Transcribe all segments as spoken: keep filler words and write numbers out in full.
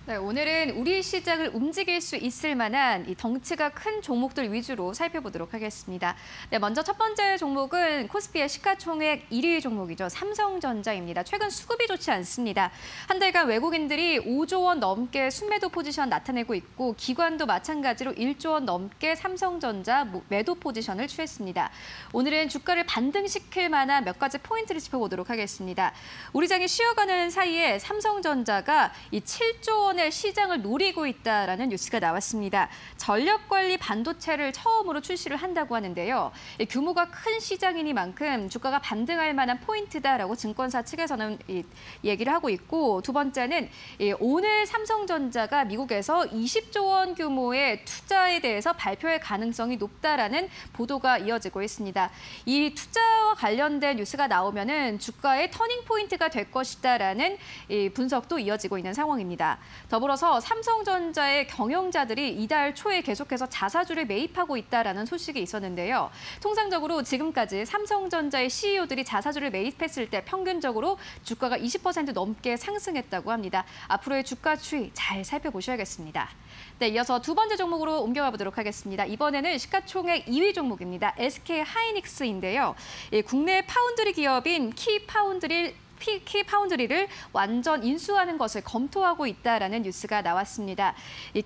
네, 오늘은 우리 시장을 움직일 수 있을 만한 이 덩치가 큰 종목들 위주로 살펴보도록 하겠습니다. 네, 먼저 첫 번째 종목은 코스피의 시가총액 일 위 종목이죠. 삼성전자입니다. 최근 수급이 좋지 않습니다. 한 달간 외국인들이 오조 원 넘게 순매도 포지션 나타내고 있고 기관도 마찬가지로 일조 원 넘게 삼성전자 매도 포지션을 취했습니다. 오늘은 주가를 반등시킬 만한 몇 가지 포인트를 짚어보도록 하겠습니다. 우리 장이 쉬어가는 사이에 삼성전자가 이 칠조 원 의 시장을 노리고 있다라는 뉴스가 나왔습니다. 전력관리 반도체를 처음으로 출시를 한다고 하는데요. 규모가 큰 시장이니만큼 주가가 반등할 만한 포인트다라고 증권사 측에서는 얘기를 하고 있고, 두 번째는 오늘 삼성전자가 미국에서 이십조 원 규모의 투자에 대해서 발표할 가능성이 높다라는 보도가 이어지고 있습니다. 이 투자와 관련된 뉴스가 나오면은 주가의 터닝 포인트가 될 것이다라는 분석도 이어지고 있는 상황입니다. 더불어서 삼성전자의 경영자들이 이달 초에 계속해서 자사주를 매입하고 있다라는 소식이 있었는데요. 통상적으로 지금까지 삼성전자의 씨이오들이 자사주를 매입했을 때 평균적으로 주가가 이십 퍼센트 넘게 상승했다고 합니다. 앞으로의 주가 추이 잘 살펴보셔야겠습니다. 네, 이어서 두 번째 종목으로 옮겨가 보도록 하겠습니다. 이번에는 시가총액 이 위 종목입니다. 에스케이하이닉스인데요. 국내 파운드리 기업인 키파운드리 키파운드리를 완전 인수하는 것을 검토하고 있다라는 뉴스가 나왔습니다. 이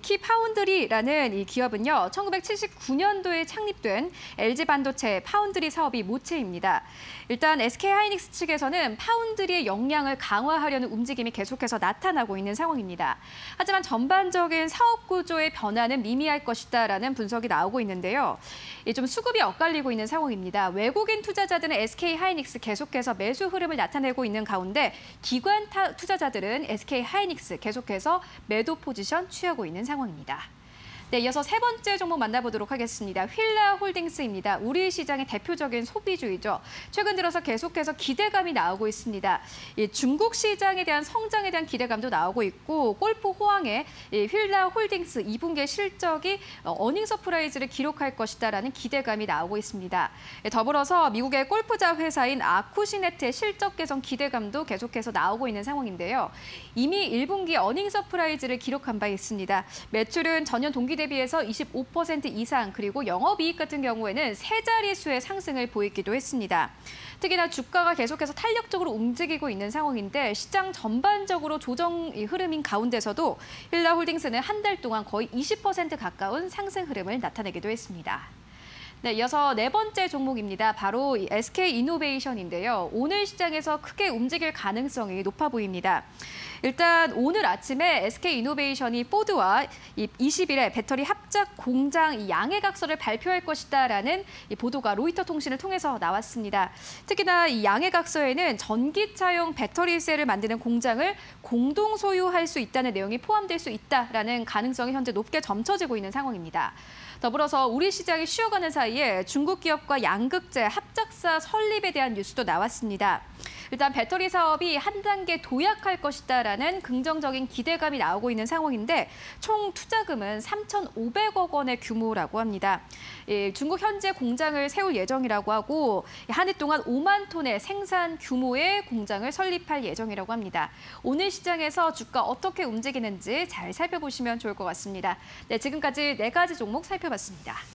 키파운드리라는 이 기업은요, 천구백칠십구 년도에 창립된 엘지 반도체 파운드리 사업이 모체입니다. 일단 에스케이하이닉스 측에서는 파운드리의 역량을 강화하려는 움직임이 계속해서 나타나고 있는 상황입니다. 하지만 전반적인 사업 구조의 변화는 미미할 것이다라는 분석이 나오고 있는데요. 좀 수급이 엇갈리고 있는 상황입니다. 외국인 투자자들은 에스케이하이닉스 계속해서 매수 흐름을 나타내고 있는 가운데 기관 투자자들은 에스케이하이닉스 계속해서 매도 포지션 취하고 있는 상황입니다. 네, 이어서 세 번째 종목 만나보도록 하겠습니다. 휠라홀딩스입니다. 우리 시장의 대표적인 소비주이죠. 최근 들어서 계속해서 기대감이 나오고 있습니다. 이 중국 시장에 대한 성장에 대한 기대감도 나오고 있고, 골프 호황에 이 휠라홀딩스 이 분기 실적이 어닝 서프라이즈를 기록할 것이다라는 기대감이 나오고 있습니다. 더불어서 미국의 골프자 회사인 아쿠시네트의 실적 개선 기대감도 계속해서 나오고 있는 상황인데요. 이미 일 분기 어닝 서프라이즈를 기록한 바 있습니다. 매출은 전년 동기 대비해서 이십오 퍼센트 이상, 그리고 영업이익 같은 경우에는 세 자릿수의 상승을 보이기도 했습니다. 특히나 주가가 계속해서 탄력적으로 움직이고 있는 상황인데 시장 전반적으로 조정 흐름인 가운데서도 휠라홀딩스는 한 달 동안 거의 이십 퍼센트 가까운 상승 흐름을 나타내기도 했습니다. 네, 이어서 네 번째 종목입니다. 바로 에스케이이노베이션인데요. 오늘 시장에서 크게 움직일 가능성이 높아 보입니다. 일단 오늘 아침에 에스케이이노베이션이 포드와 이십 일에 배터리 합작 공장 양해각서를 발표할 것이다라는 보도가 로이터 통신을 통해서 나왔습니다. 특히나 이 양해각서에는 전기차용 배터리셀을 만드는 공장을 공동 소유할 수 있다는 내용이 포함될 수 있다라는 가능성이 현재 높게 점쳐지고 있는 상황입니다. 더불어서 우리 시장이 쉬어가는 사이에 중국 기업과 양극재 합작사 설립에 대한 뉴스도 나왔습니다. 일단 배터리 사업이 한 단계 도약할 것이다라는 긍정적인 기대감이 나오고 있는 상황인데 총 투자금은 삼천오백억 원의 규모라고 합니다. 예, 중국 현재 공장을 세울 예정이라고 하고 한 해 동안 오만 톤의 생산 규모의 공장을 설립할 예정이라고 합니다. 오늘 시장에서 주가 어떻게 움직이는지 잘 살펴보시면 좋을 것 같습니다. 네, 지금까지 네 가지 종목 살펴봤습니다.